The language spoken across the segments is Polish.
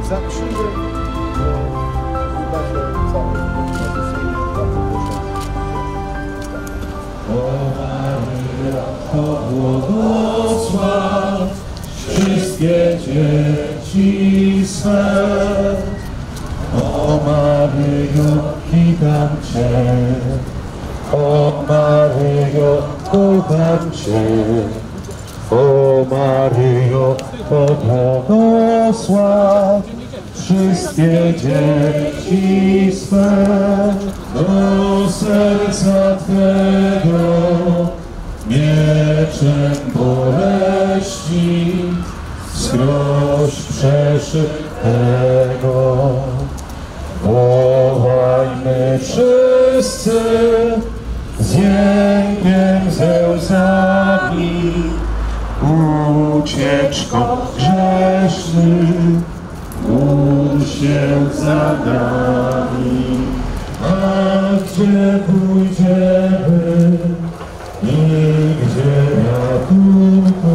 za krzyżem uda się cały tradycyjnie. Bardzo proszę. O Maryja, to błogosław wszystkie dzieci swe. O Maryjo, witam Cię. O Maryjo, kocham Cię. O Maryjo, to błogosław wszystkie dzieci swe. Do serca Twego mieczem boleści skroś przeszytego. Wołajmy wszyscy z jękiem, ze łzami, ucieczką grzesznych, módl się za nami. A gdzie pójdziemy, nigdzie ratunku,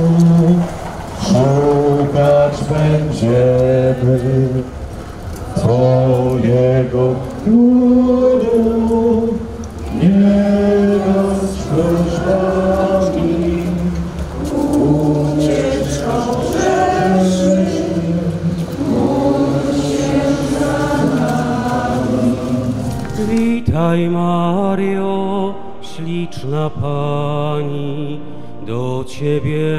szukać będziemy Twojego ludu, nie rozprosz nami, ucieczką grzesznych, módl się za nami. Witaj Mario, śliczna Pani, do Ciebie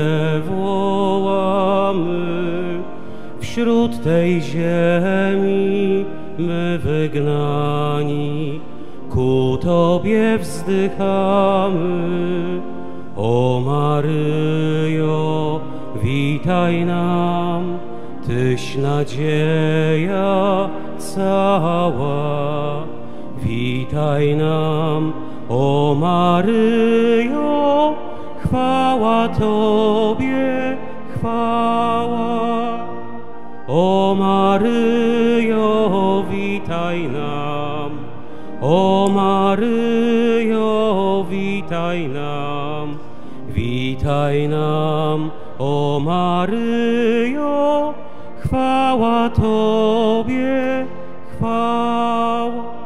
wołamy. Wśród tej ziemi my wygnani ku Tobie wzdychamy. O Maryjo, witaj nam, Tyś nadzieja cała. Witaj nam, o Maryjo, chwała Tobie, chwała. O Maryjo, witaj nam, o Maryjo, witaj nam, witaj nam, o Maryjo, chwała Tobie, chwała.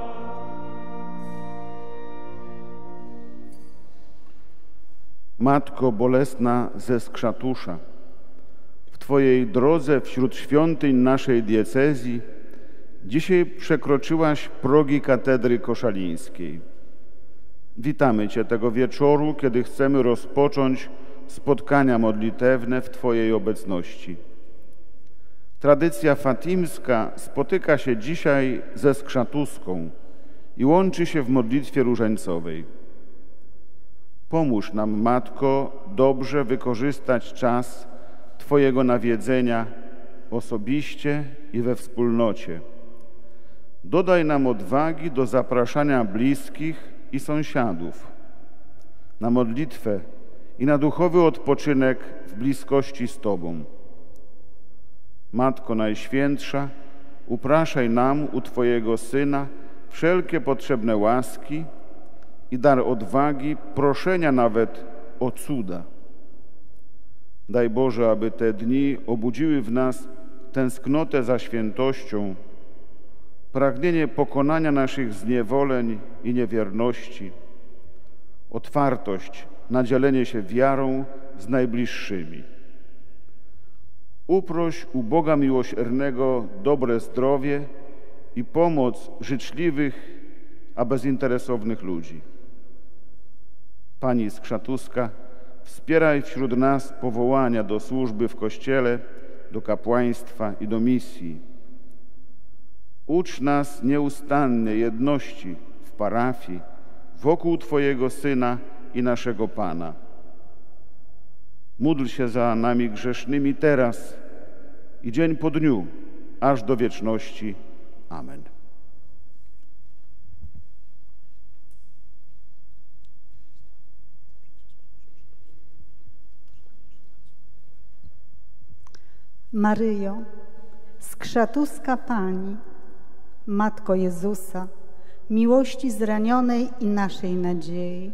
Matko bolesna ze Skrzatusza, w Twojej drodze wśród świątyń naszej diecezji dzisiaj przekroczyłaś progi katedry koszalińskiej. Witamy Cię tego wieczoru, kiedy chcemy rozpocząć spotkania modlitewne w Twojej obecności. Tradycja fatimska spotyka się dzisiaj ze Skrzatuską i łączy się w modlitwie różańcowej. Pomóż nam, Matko, dobrze wykorzystać czas Twojego nawiedzenia osobiście i we wspólnocie. Dodaj nam odwagi do zapraszania bliskich i sąsiadów na modlitwę i na duchowy odpoczynek w bliskości z Tobą. Matko Najświętsza, upraszaj nam u Twojego Syna wszelkie potrzebne łaski i dar odwagi, proszenia nawet o cuda. Daj Boże, aby te dni obudziły w nas tęsknotę za świętością, pragnienie pokonania naszych zniewoleń i niewierności, otwartość na dzielenie się wiarą z najbliższymi. Uproś u Boga miłosiernego dobre zdrowie i pomoc życzliwych, a bezinteresownych ludzi. Pani Skrzatuska, wspieraj wśród nas powołania do służby w Kościele, do kapłaństwa i do misji. Ucz nas nieustannie jedności w parafii, wokół Twojego Syna i naszego Pana. Módl się za nami grzesznymi teraz i dzień po dniu, aż do wieczności. Amen. Maryjo, skrzatuska Pani, Matko Jezusa, miłości zranionej i naszej nadziei.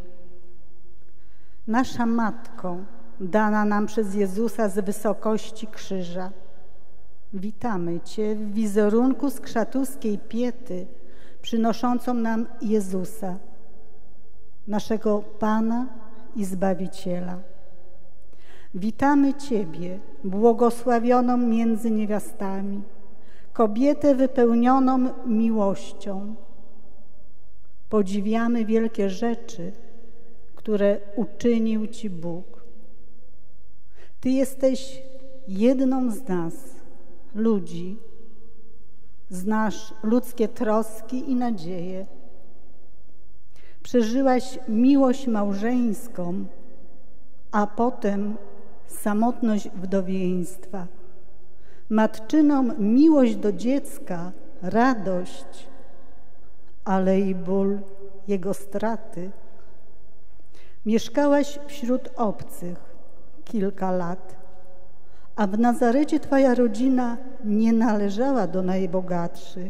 Nasza Matko, dana nam przez Jezusa z wysokości krzyża, Witamy Cię w wizerunku skrzatuskiej Piety, przynoszącą nam Jezusa, naszego Pana i Zbawiciela. Witamy Ciebie, błogosławioną między niewiastami, kobietę wypełnioną miłością. Podziwiamy wielkie rzeczy, które uczynił Ci Bóg. Ty jesteś jedną z nas, ludzi. Znasz ludzkie troski i nadzieje. Przeżyłaś miłość małżeńską, a potem samotność wdowieństwa. Matczyną miłość do dziecka, radość, ale i ból jego straty. Mieszkałaś wśród obcych kilka lat, a w Nazarecie Twoja rodzina nie należała do najbogatszych.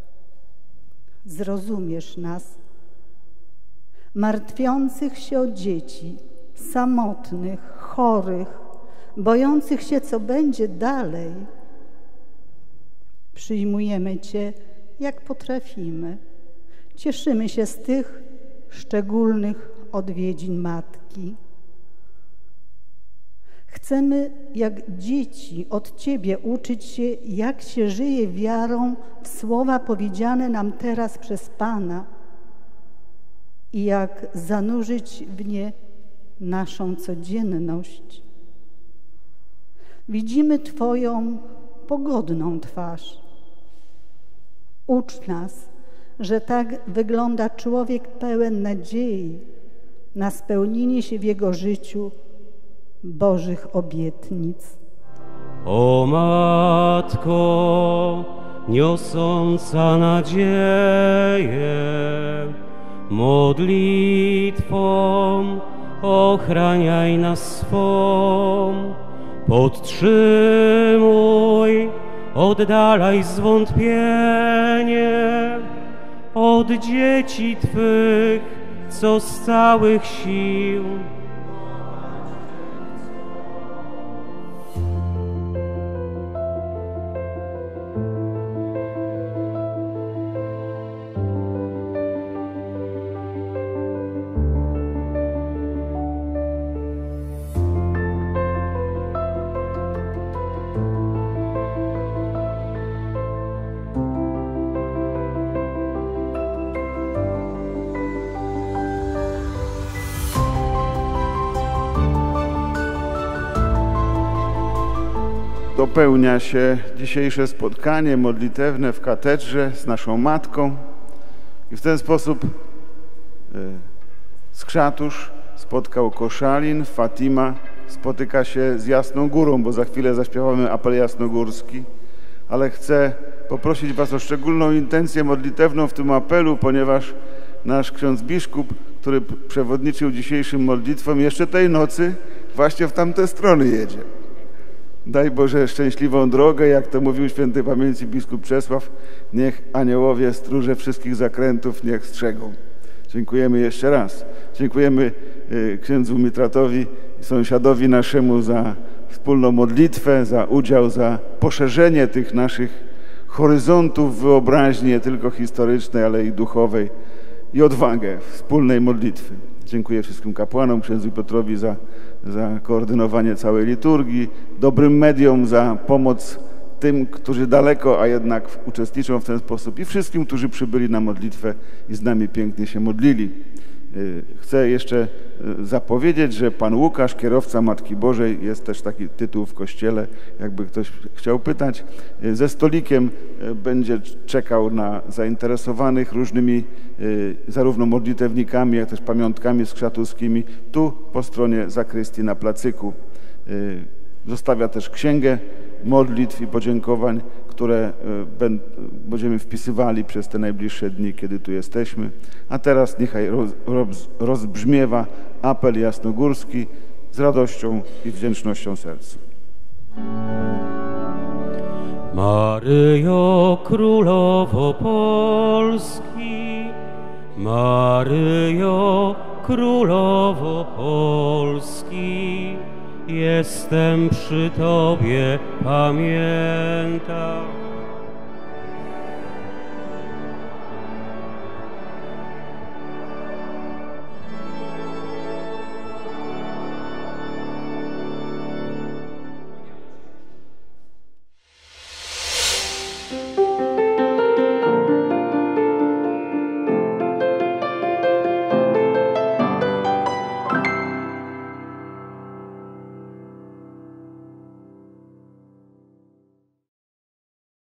Zrozumiesz nas, martwiących się o dzieci, samotnych, chorych, bojących się, co będzie dalej. Przyjmujemy Cię, jak potrafimy. Cieszymy się z tych szczególnych odwiedzin Matki. Chcemy, jak dzieci, od Ciebie uczyć się, jak się żyje wiarą w słowa powiedziane nam teraz przez Pana i jak zanurzyć w nie naszą codzienność. Widzimy Twoją pogodną twarz. Ucz nas, że tak wygląda człowiek pełen nadziei na spełnienie się w jego życiu Bożych obietnic. O Matko, niosąca nadzieję, modlitwą ochraniaj nas swą, podtrzymuj, oddalaj zwątpienie od dzieci Twych, co z całych sił Dopełnia się dzisiejsze spotkanie modlitewne w katedrze z naszą Matką i w ten sposób Skrzatusz spotkał Koszalin, Fatima spotyka się z Jasną Górą, bo za chwilę zaśpiewamy apel jasnogórski, ale chcę poprosić Was o szczególną intencję modlitewną w tym apelu, ponieważ nasz ksiądz biskup, który przewodniczył dzisiejszym modlitwom, jeszcze tej nocy właśnie w tamte strony jedzie. Daj Boże szczęśliwą drogę, jak to mówił świętej pamięci biskup Czesław, niech aniołowie stróże wszystkich zakrętów niech strzegą. Dziękujemy jeszcze raz. Dziękujemy księdzu Mitratowi i sąsiadowi naszemu za wspólną modlitwę, za udział, za poszerzenie tych naszych horyzontów wyobraźni, nie tylko historycznej, ale i duchowej, i odwagę wspólnej modlitwy. Dziękuję wszystkim kapłanom, księdzu Piotrowi za koordynowanie całej liturgii, dobrym mediom za pomoc tym, którzy daleko, a jednak uczestniczą w ten sposób, i wszystkim, którzy przybyli na modlitwę i z nami pięknie się modlili. Chcę jeszcze zapowiedzieć, że pan Łukasz, kierowca Matki Bożej, jest też taki tytuł w kościele, jakby ktoś chciał pytać, ze stolikiem będzie czekał na zainteresowanych różnymi zarówno modlitewnikami, jak też pamiątkami skrzatuskimi, tu po stronie zakrystii na placyku. Zostawia też księgę modlitw i podziękowań, które będziemy wpisywali przez te najbliższe dni, kiedy tu jesteśmy. A teraz niechaj rozbrzmiewa apel jasnogórski z radością i wdzięcznością serca. Maryjo, Królowo Polski, Maryjo, Królowo Polski, jestem przy Tobie pamięta.